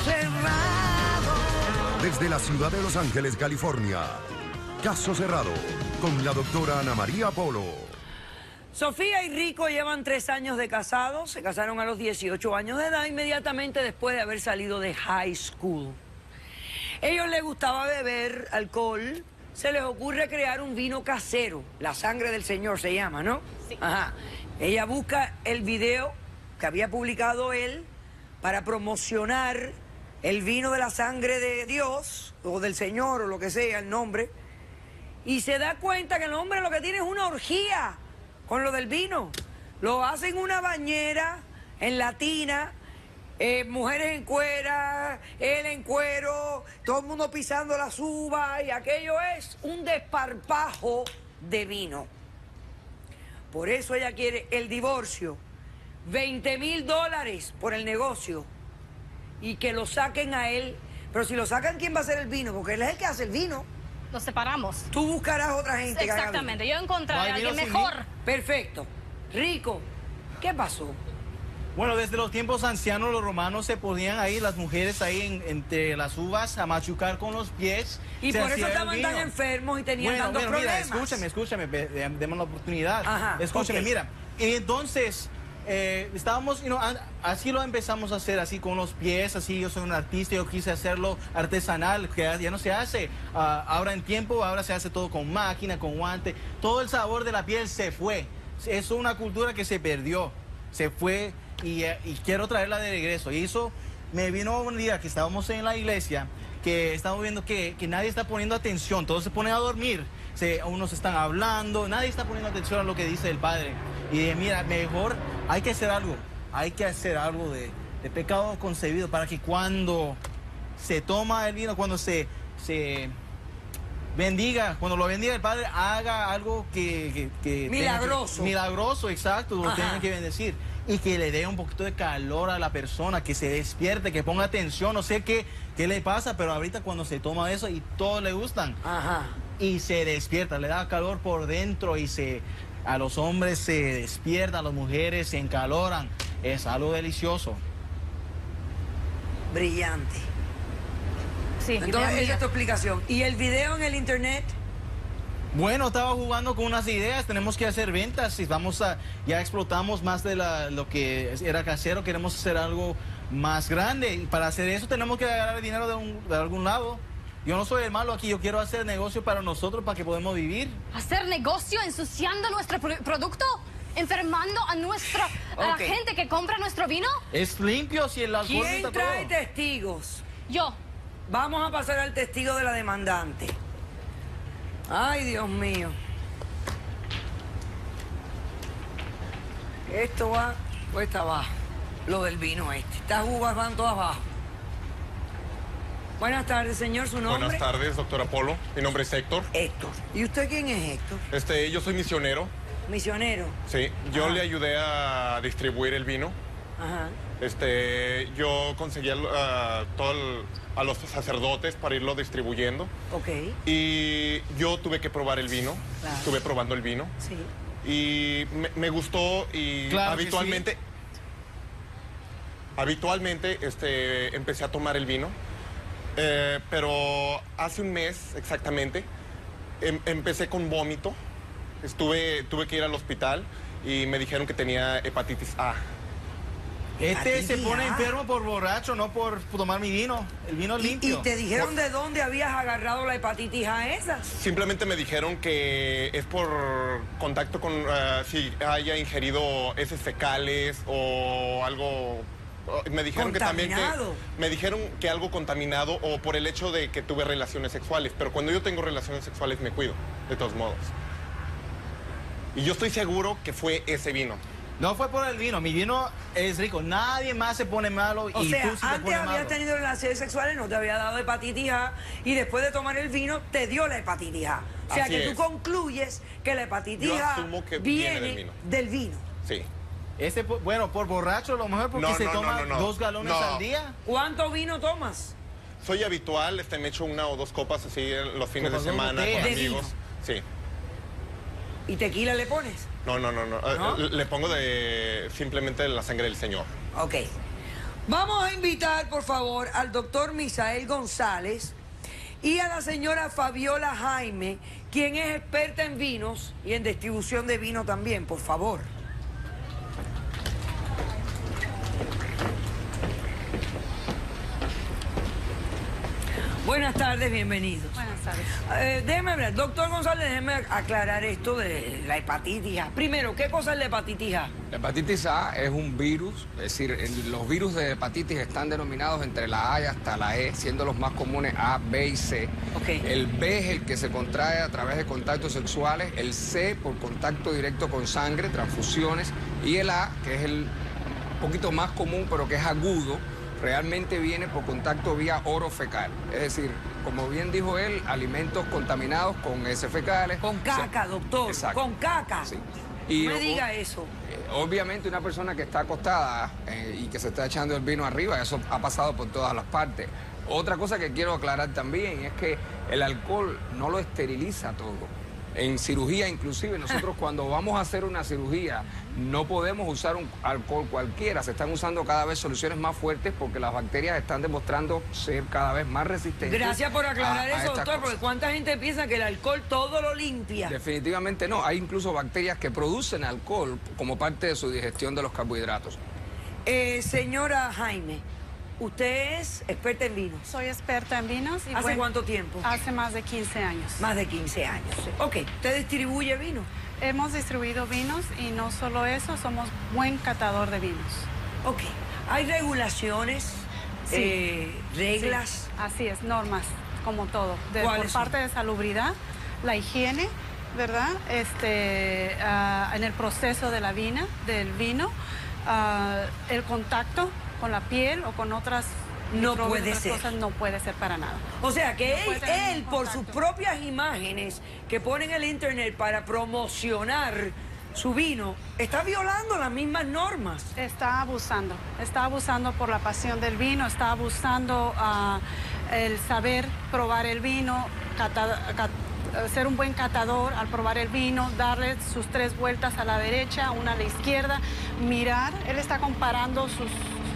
cerrado. Desde la ciudad de Los Ángeles, California. Caso cerrado con la doctora Ana María Polo. Sofía y Rico llevan 3 años de casados. Se casaron a los 18 años de edad, inmediatamente después de haber salido de high school. Ellos les gustaba beber alcohol. Se les ocurre crear un vino casero. La sangre del Señor se llama, ¿no? Sí. Ajá. Ella busca el video que había publicado él para promocionar el vino de la sangre de Dios, o del Señor, o lo que sea, el nombre. Y se da cuenta que el hombre lo que tiene es una orgía con lo del vino. Lo hace en una bañera, en la tina, mujeres en cuera, él en cuero, todo el mundo pisando las uvas, y aquello es un desparpajo de vino. Por eso ella quiere el divorcio, $20,000 por el negocio, y que lo saquen a él. Pero si lo sacan, ¿quién va a hacer el vino? Porque él es el que hace el vino. Nos separamos. Tú buscarás otra gente que haga vino. Exactamente, yo encontraré a alguien vino sin mejor. Perfecto. Rico, ¿qué pasó? Bueno, desde los tiempos ancianos los romanos se ponían ahí, las mujeres ahí entre las uvas a machucar con los pies. Y se por eso hacía el estaban tan vino. enfermos y tenían tantos Mira, problemas. escúchame, demos la oportunidad. Ajá, Escúchame, ok. mira. Y entonces, estábamos, así lo empezamos a hacer, así con los pies, así. Yo soy un artista, yo quise hacerlo artesanal, que ya no se hace ahora en tiempo, ahora se hace todo con máquina, con guante. Todo el sabor de la piel se fue. Es una cultura que se perdió, se fue, y quiero traerla de regreso. Y eso me vino un día que estábamos en la iglesia, que estamos viendo que nadie está poniendo atención, todos se ponen a dormir, unos están hablando, nadie está poniendo atención a lo que dice el Padre. Y dije, mira, mejor hay que hacer algo de pecado concebido, para que cuando se toma el vino, cuando se bendiga, cuando lo bendiga el Padre, haga algo que Milagroso. Milagroso, exacto, lo Ajá. tienen que bendecir. Y que le dé un poquito de calor a la persona, que se despierte, que ponga atención. No sé qué le pasa, pero ahorita cuando se toma eso y todos le gustan. Ajá. Y se despierta, le da calor por dentro y a los hombres se despiertan, a las mujeres se encaloran. Es algo delicioso. Brillante. Sí, Entonces, idea esa mía. es tu explicación. ¿Y el video en el internet? Bueno, estaba jugando con unas ideas, tenemos que hacer ventas y ya explotamos más de lo que era casero, queremos hacer algo más grande. Y para hacer eso tenemos que agarrar dinero de algún lado. Yo no soy el malo aquí, yo quiero hacer negocio para nosotros, para que podamos vivir. ¿Hacer negocio ensuciando nuestro producto? ¿Enfermando a la Ok. gente que compra nuestro vino? Es limpio si el alcohol ¿Quién está trae todo. testigos? Yo. Vamos a pasar al testigo de la demandante. Ay, Dios mío. Esto va cuesta abajo. Lo del vino este. Estas uvas van todas abajo. Buenas tardes, señor. ¿Su nombre? Buenas tardes, doctora Polo. Mi nombre es Héctor. Héctor. ¿Y usted quién es Héctor? Yo soy misionero. Misionero. Sí, yo Ajá. le ayudé a distribuir el vino. Ajá. Yo conseguí a los sacerdotes para irlo distribuyendo. Ok. Y yo tuve que probar el vino. Claro. Estuve probando el vino. Sí. Y me gustó y Claro que habitualmente empecé a tomar el vino. Pero hace un mes exactamente empecé con vómito. Tuve que ir al hospital y me dijeron que tenía hepatitis A. Se pone Ah. enfermo por borracho, no por tomar mi vino. El vino es ¿Y limpio. te dijeron de dónde habías agarrado la hepatitis A esa? Simplemente me dijeron que es por contacto con si haya ingerido heces fecales o algo. Me dijeron ¿Contaminado? me dijeron que algo contaminado o por el hecho de que tuve relaciones sexuales. Pero cuando yo tengo relaciones sexuales me cuido, de todos modos. Y yo estoy seguro que fue ese vino. No fue por el vino, mi vino es rico. Nadie más se pone malo O y sea, tú sí te antes pones habías malo. tenido relaciones sexuales, no te había dado hepatitis A, y después de tomar el vino te dio la hepatitis A. O sea Así que tú es. concluyes que la hepatitis Yo A asumo que viene viene del vino. del vino. Sí. Bueno, por borracho a lo mejor porque No, se no, toma no, no, no. 2 galones No. al día. ¿Cuánto vino tomas? Soy habitual, me echo 1 o 2 copas así en los fines de Copas de semana botella. con ¿De vino? amigos. Sí. ¿Y tequila le pones? No. ¿No? Le pongo simplemente la sangre del Señor. Ok. Vamos a invitar, por favor, al doctor Misael González y a la señora Fabiola Jaime, quien es experta en vinos y en distribución de vino también, por favor. Buenas tardes, bienvenidos. Buenas tardes. Déjeme hablar, doctor González, déjeme aclarar esto de la hepatitis A. Primero, ¿qué cosa es la hepatitis A? La hepatitis A es un virus, es decir, los virus de hepatitis están denominados entre la A y hasta la E, siendo los más comunes A, B y C. Okay. El B es el que se contrae a través de contactos sexuales, el C por contacto directo con sangre, transfusiones, y el A, que es el poquito más común, pero que es agudo, realmente viene por contacto vía orofecal. Es decir, como bien dijo él, alimentos contaminados con heces fecales. Con caca, doctor. Exacto. Con caca. Sí. No me diga eso. Obviamente una persona que está acostada y que se está echando el vino arriba, eso ha pasado por todas las partes. Otra cosa que quiero aclarar también es que el alcohol no lo esteriliza todo. En cirugía inclusive, nosotros cuando vamos a hacer una cirugía no podemos usar un alcohol cualquiera, se están usando cada vez soluciones más fuertes porque las bacterias están demostrando ser cada vez más resistentes. Gracias por aclarar eso, doctor, cosas. porque cuánta gente piensa que el alcohol todo lo limpia. Definitivamente no, hay incluso bacterias que producen alcohol como parte de su digestión de los carbohidratos. Señora Jaime, usted es experta en vinos. Soy experta en vinos. Y ¿Hace cuánto tiempo? Hace más de 15 años. Más de 15 años. Ok, ¿usted distribuye vino? Hemos distribuido vinos y no solo eso, somos buen catador de vinos. Ok, ¿hay regulaciones, reglas? Sí, así es, normas, como todo. ¿Cuáles Por son? parte de salubridad, la higiene, ¿verdad? En el proceso de del vino, el contacto con la piel o con otras No microbios, puede otras ser. cosas, no puede ser para nada. O sea, que No puede tener él ningún por sus contacto. propias imágenes que pone en el internet para promocionar su vino, está violando las mismas normas. Está abusando por la pasión del vino, está abusando el saber probar el vino, ser un buen catador al probar el vino, darle sus 3 vueltas a la derecha, una a la izquierda, mirar. Él está comparando sus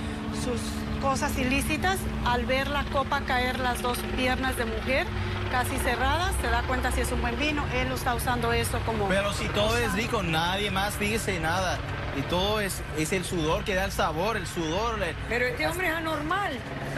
cosas ilícitas al ver la copa caer las 2 piernas de mujer casi cerradas, se da cuenta si es un buen vino. Él lo está usando eso como... Pero si todo es rico, nadie más dice nada. Y todo es el sudor que da el sabor, el sudor. Pero este hombre es anormal.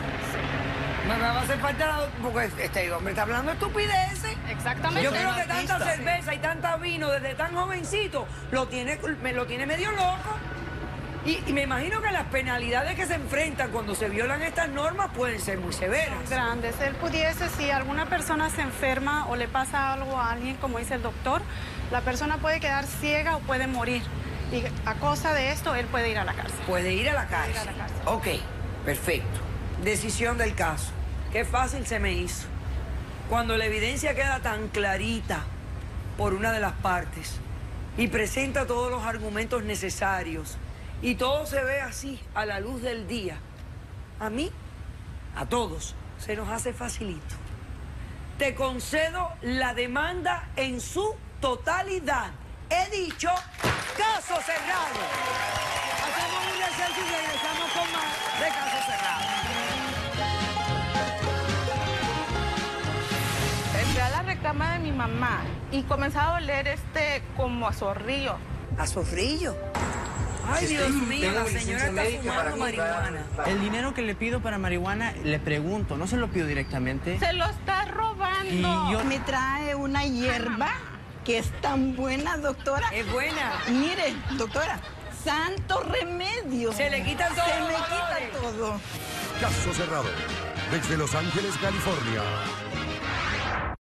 Me va a hacer falta porque este hombre está hablando estupideces. Exactamente. Yo creo que artista. tanta cerveza y tanta vino desde tan jovencito lo tiene medio loco. Y me imagino que las penalidades que se enfrentan cuando se violan estas normas pueden ser muy severas. Grandes. Él pudiese, si alguna persona se enferma o le pasa algo a alguien, como dice el doctor, la persona puede quedar ciega o puede morir. Y a causa de esto, él puede ir a la cárcel. Puede ir a la cárcel. ir a la cárcel. Ok, perfecto. Decisión del caso. Qué fácil se me hizo. Cuando la evidencia queda tan clarita por una de las partes y presenta todos los argumentos necesarios y todo se ve así a la luz del día, a mí, a todos, se nos hace facilito. Te concedo la demanda en su totalidad. He dicho, caso cerrado. Hacemos un receso y regresamos con más de Caso Cerrado. Entré a la recámara de mi mamá y comenzaba a oler como a zorrillo. ¿A Sofrillo? Ay, Dios mío, la señora está fumando marihuana. El dinero que le pido para marihuana, le pregunto, no se lo pido directamente. Se lo está robando. Y yo- Me trae una hierba que es tan buena, doctora. Es buena. Mire, doctora, santo remedio. Se le quitan todos Se los me dolores. quita todo. Caso cerrado. Desde Los Ángeles, California.